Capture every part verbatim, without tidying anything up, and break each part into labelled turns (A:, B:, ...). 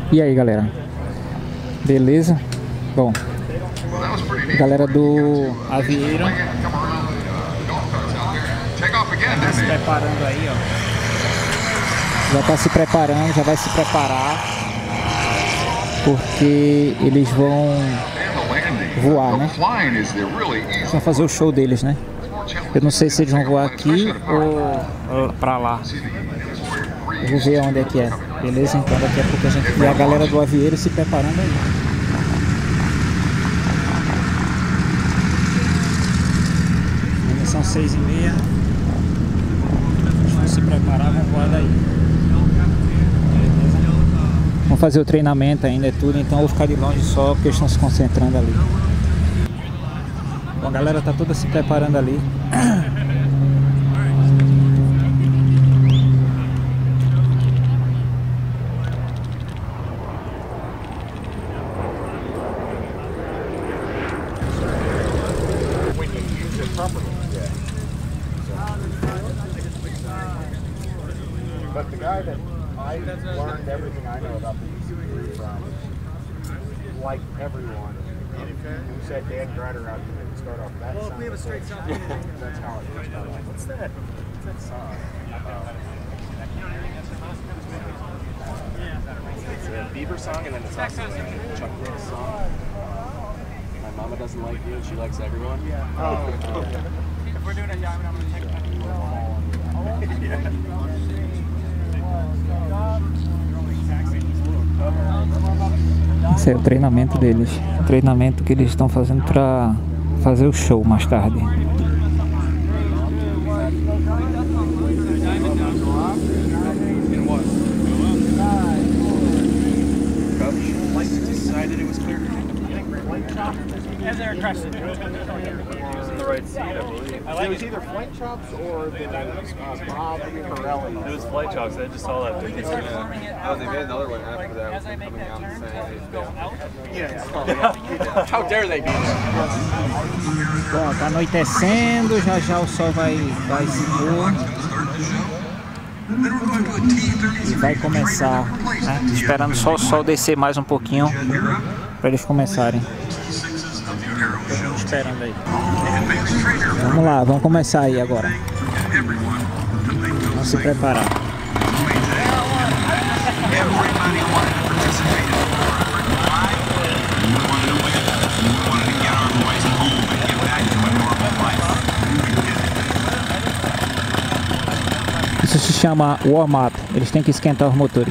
A: E aí, galera? Beleza? Bom, galera do Avieiro tá se preparando aí, ó. Já tá se preparando, já vai se preparar, porque eles vão voar, né? Eles vão fazer o show deles, né? Eu não sei se eles vão voar aqui ou, ou pra lá. Eu vou ver onde é que é. Beleza? Então daqui a pouco a gente vê a galera do Avieiro se preparando aí. São seis e meia. Vamos se preparar, vamos voar daí. Beleza? Vamos fazer o treinamento ainda, é tudo, então eu vou ficar de longe só porque eles estão se concentrando ali. Bom, a galera tá toda se preparando ali.
B: But the guy that I learned everything I know about the E C three from, like everyone, who said Dan Grutter out there to start off that well, we have a straight south. That's how it first started. What's that? What's that song? It's a Bieber song, and then it's also a Chuck Norris song. My mama doesn't like you, and she likes everyone. Yeah. Oh. If we're doing a yacht, I'm gonna take that.
A: Esse é o treinamento deles. O treinamento que eles estão fazendo para fazer o show mais tarde.
B: Right seat, I believe. I like it was either Flight Chops or the uh, Bob Pirelli. It was Flight Chops. I just saw that. Yeah. Oh, they made another one after that. Coming out the same day. Yeah. How dare they do that?
A: Bom, tá anoitecendo, já já o sol vai, vai se pôr. E vai começar, né? Esperando só o sol descer mais um pouquinho para eles começarem. Esperando aí. Vamos lá, vamos começar aí agora. Vamos se preparar. Isso se chama warm-up. Eles têm que esquentar os motores.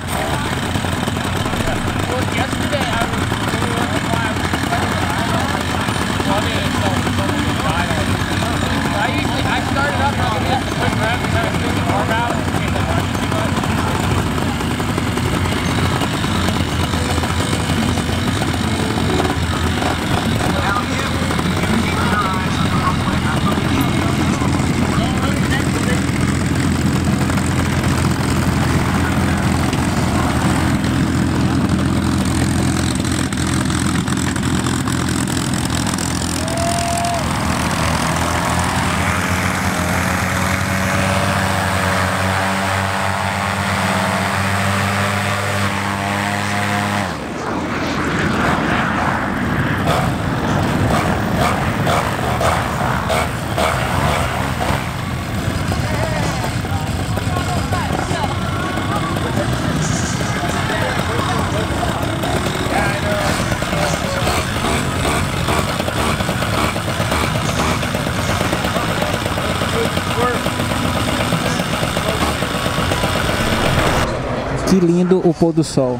A: Que lindo o pôr do sol.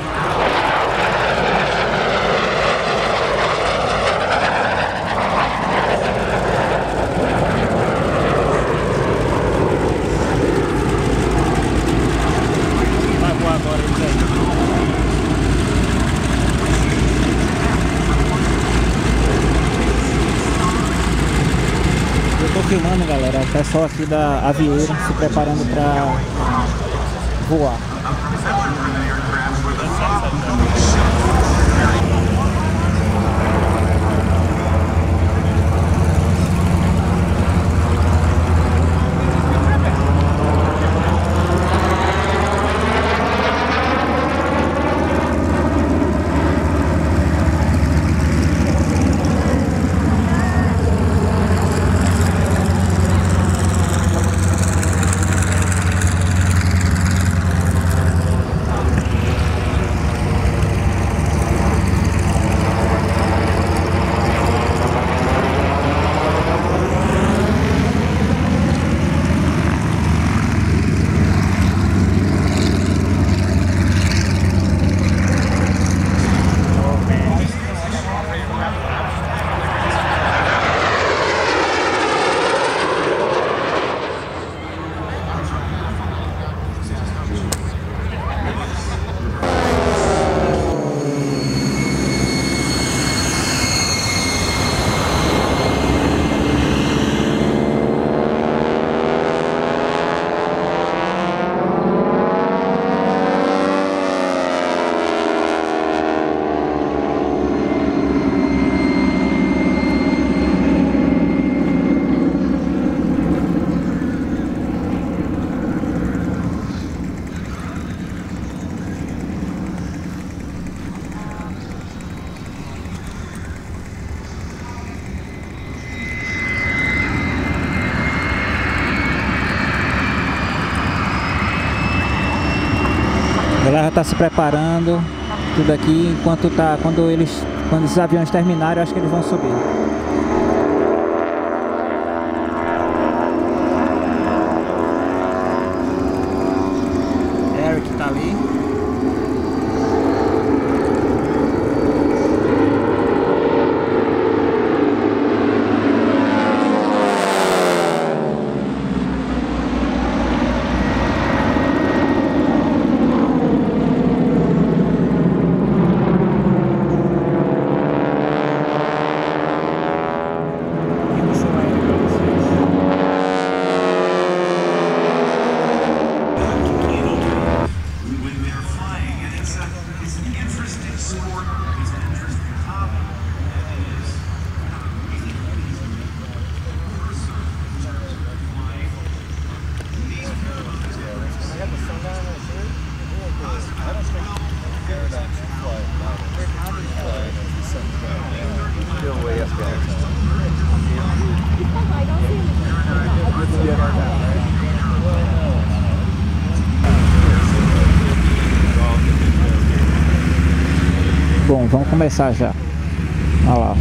A: Vai voar agora, eu tô filmando, galera, o pessoal aqui da Avieiro se preparando para voar. Ela já está se preparando, tudo aqui, enquanto tá, quando eles, quando esses aviões terminarem, eu acho que eles vão subir. Eric tá ali. Bom, vamos começar já. Olha lá.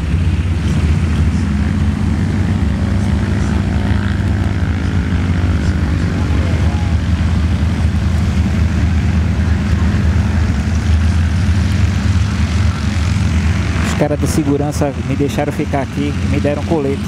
A: Os caras de segurança me deixaram ficar aqui, me deram colete.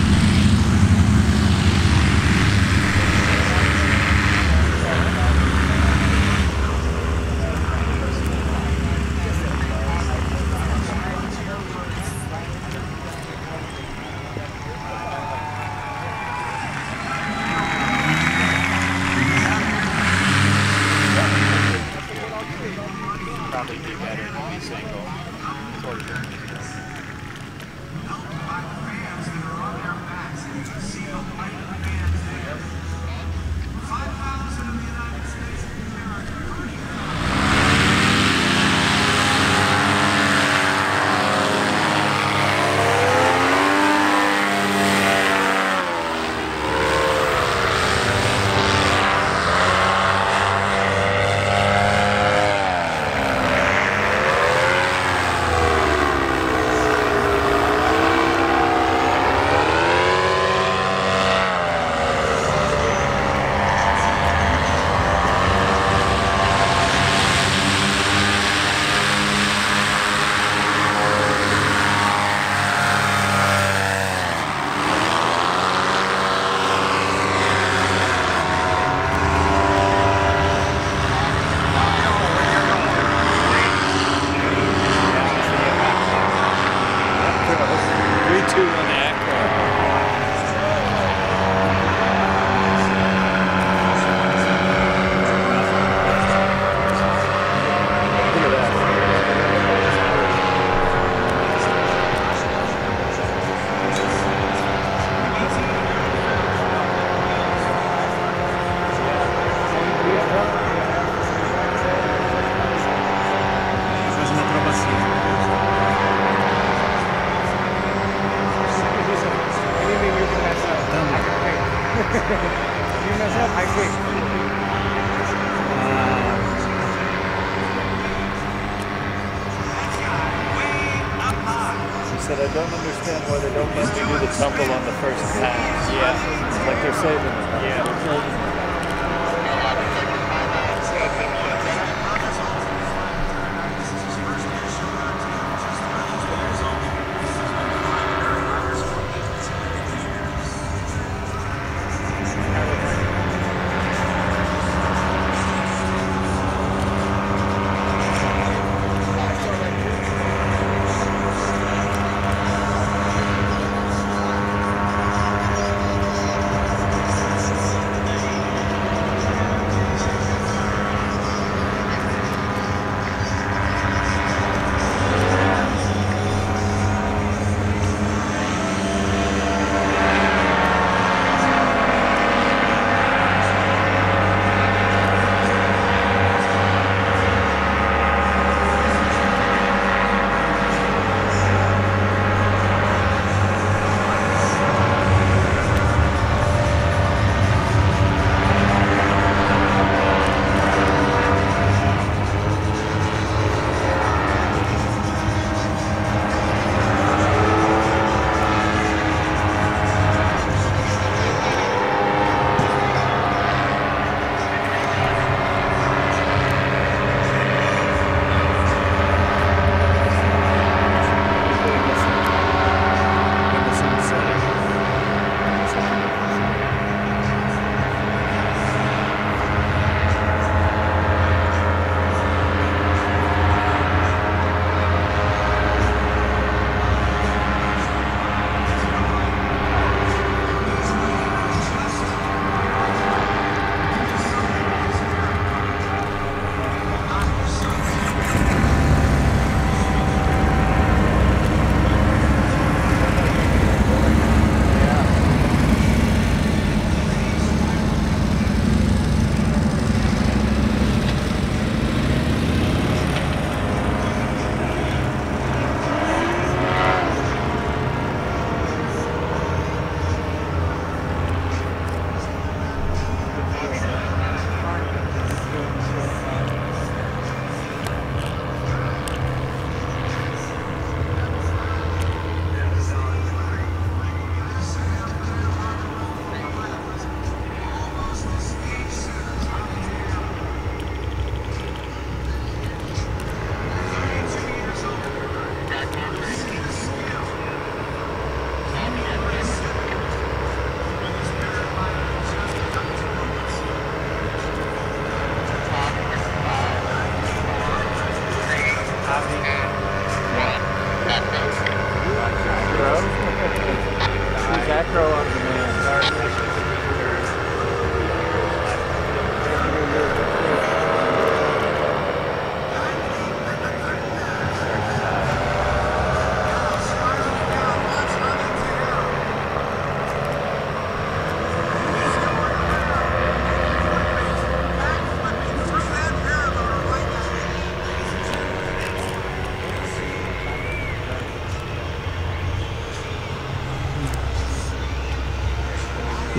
C: Said I don't understand why they don't let me do the tumble on the first pass. Yeah. It's like they're saving it. Yeah. They're saving it.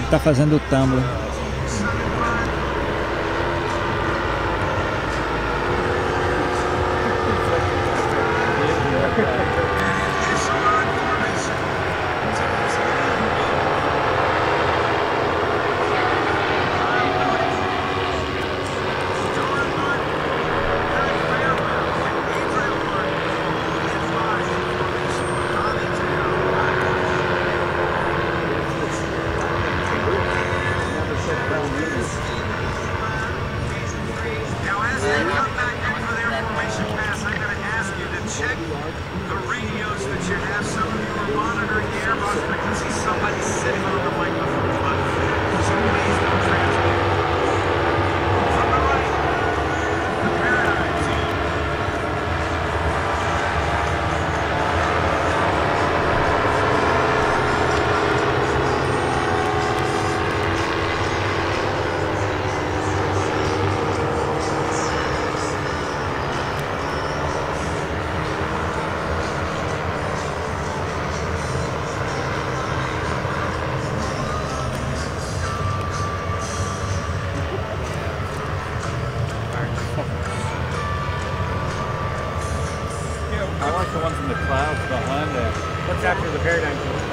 A: tá fazendo o Tumblr.
C: I like the ones in the clouds behind there.
B: What's after the paradigm shift?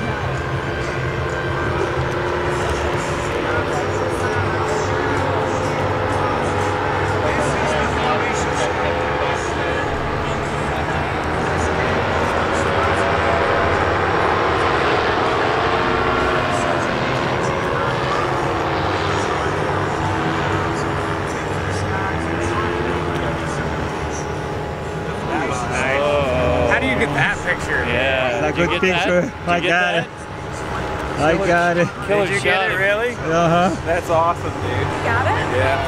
B: That picture.
C: Yeah.
A: That's a good picture. I got it. I got it.
C: Did you get it, really?
A: Uh-huh.
C: That's awesome, dude.
D: You got it?
C: Yeah.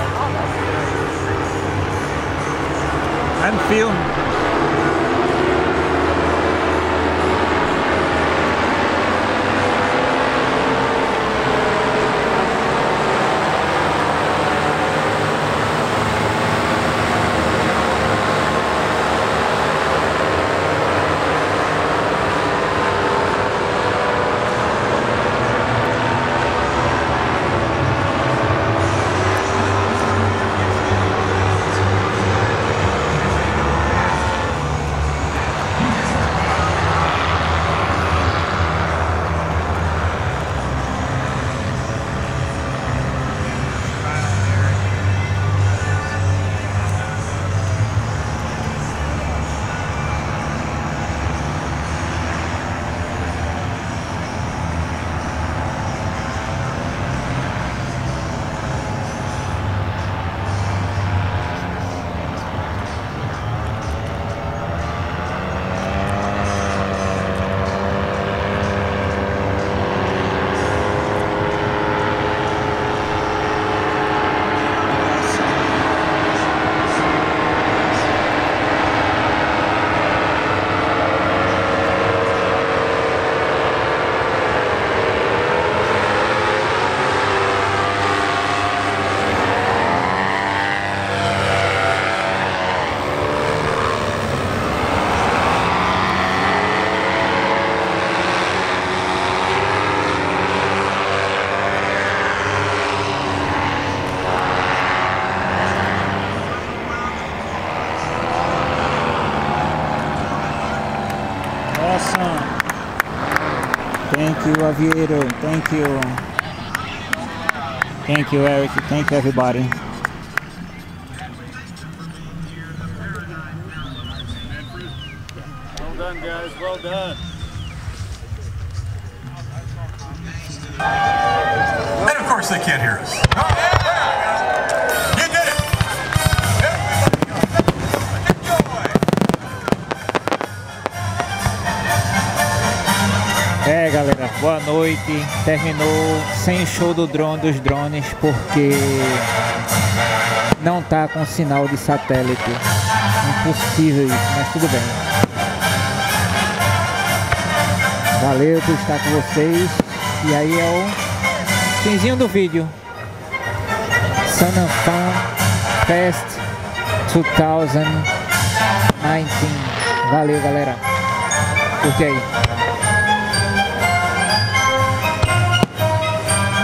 A: I'm filming. Awesome. Thank you, Aviator. Thank you. Thank you, Eric. Thank you, everybody.
C: Well done, guys. Well done.
E: And of course they can't hear us. Oh, yeah! You did it!
A: É, galera, boa noite. Terminou sem show do drone dos drones porque não tá com sinal de satélite. Impossível isso, mas tudo bem. Valeu por estar com vocês. E aí é o finzinho do vídeo. Sun and Fun Fest dois mil e dezenove. Valeu, galera. Curte aí.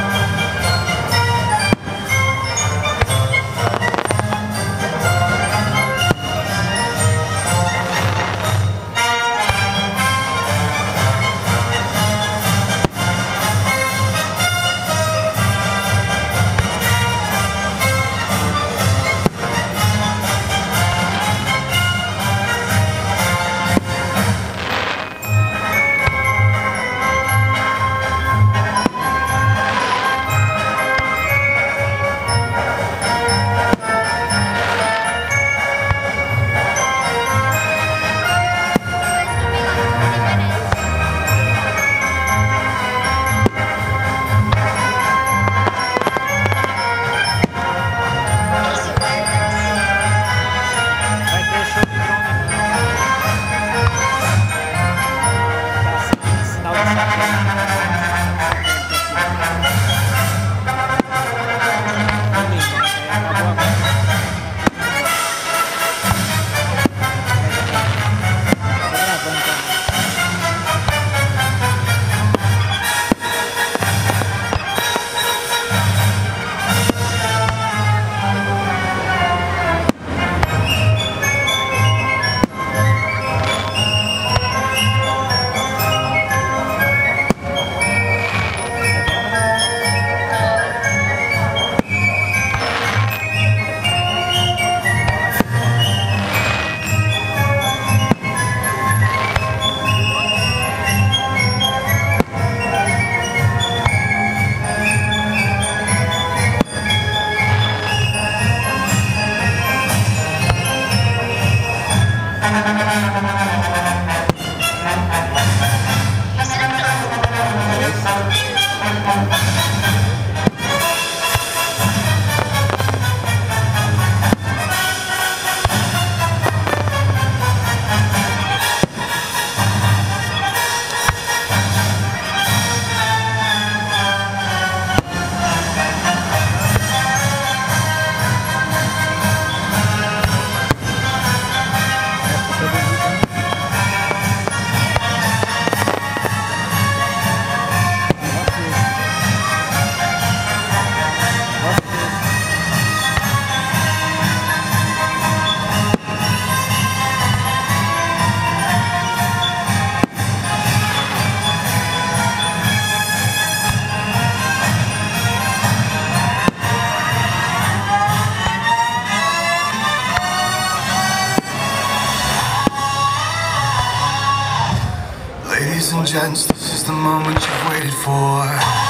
D: Ladies and gents, this is the moment you've waited for.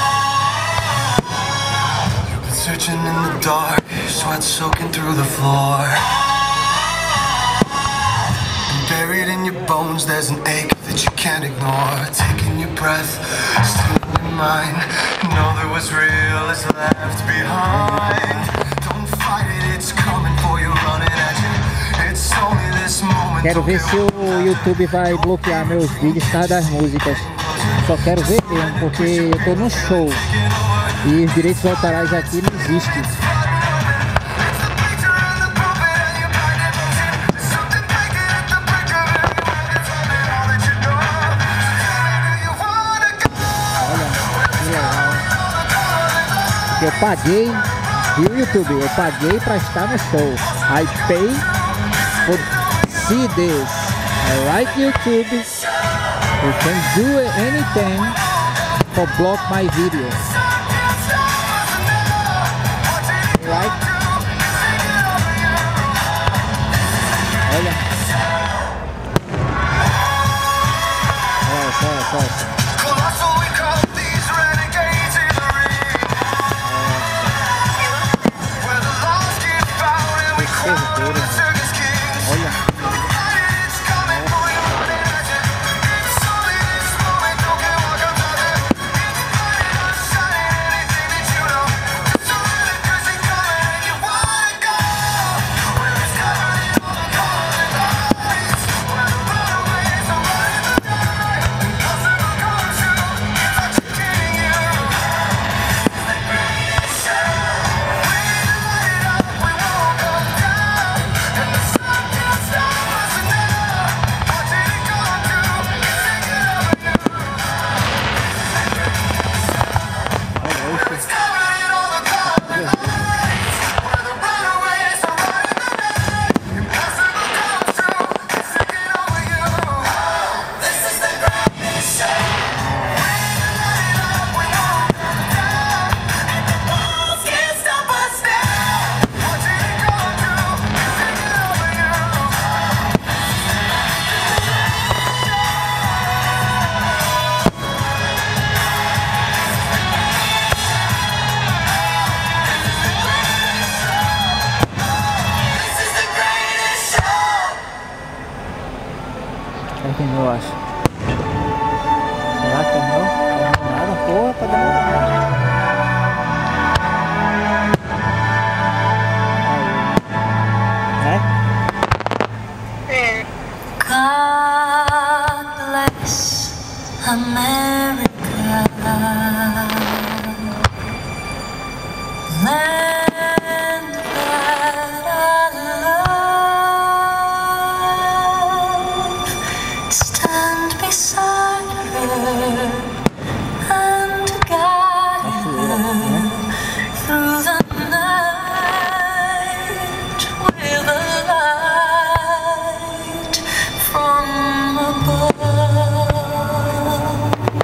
D: You've been searching in the dark, sweat soaking through the floor. And buried in your bones, there's an ache that you can't ignore. Taking your breath, still in your mind. Know there was real is left behind. Don't fight it, it's coming for you, running at you. It's only this moment.
A: Quero ver se o YouTube vai bloquear meus vídeos por causa das músicas. Só quero ver mesmo, porque eu tô no show e os direitos autorais aqui não existem. Eu paguei, viu, YouTube? Eu paguei pra estar no show. I pay for see this. Alright, YouTube? You can do anything for block my videos. Right? Olha. Olha, olha, olha. Terminou, acho. Será que terminou? Terminou nada, porra, tá dando.
F: God bless America, land that I love. Stand beside her and guide her through the night with a light from above.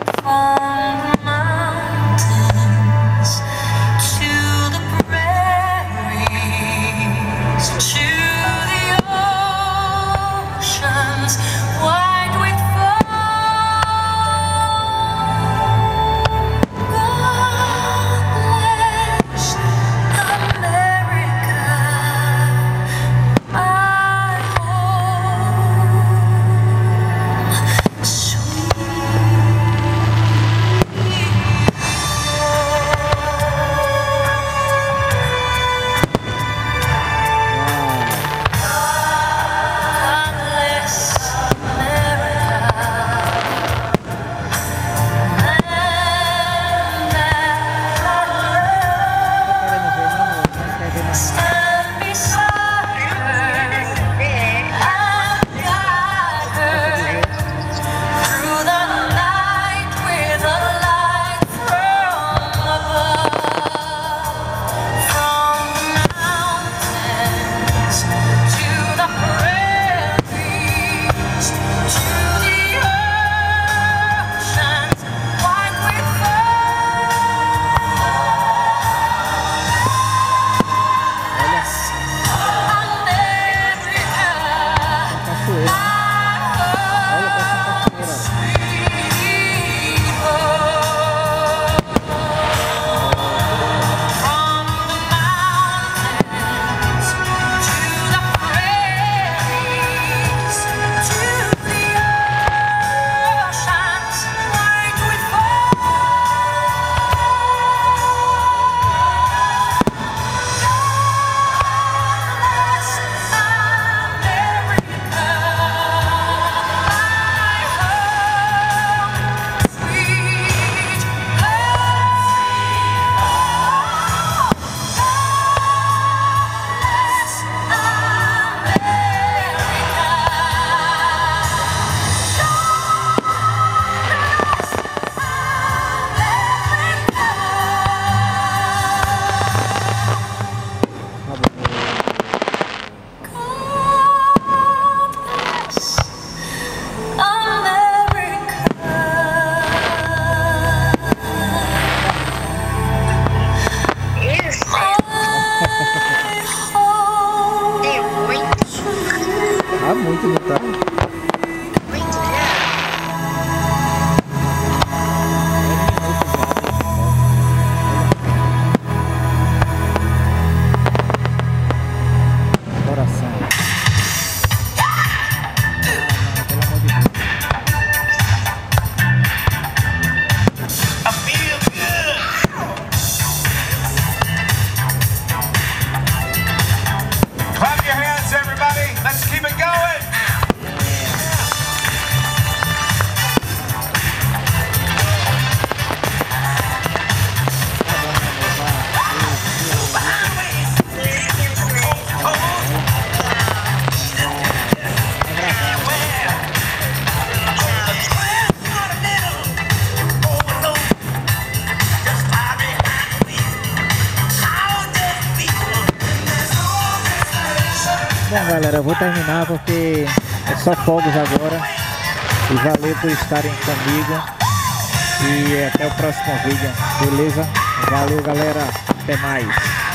A: muito, não tá? Bom, galera, eu vou terminar porque é só fogos agora. E valeu por estarem comigo. E até o próximo vídeo, beleza? Valeu, galera, até mais.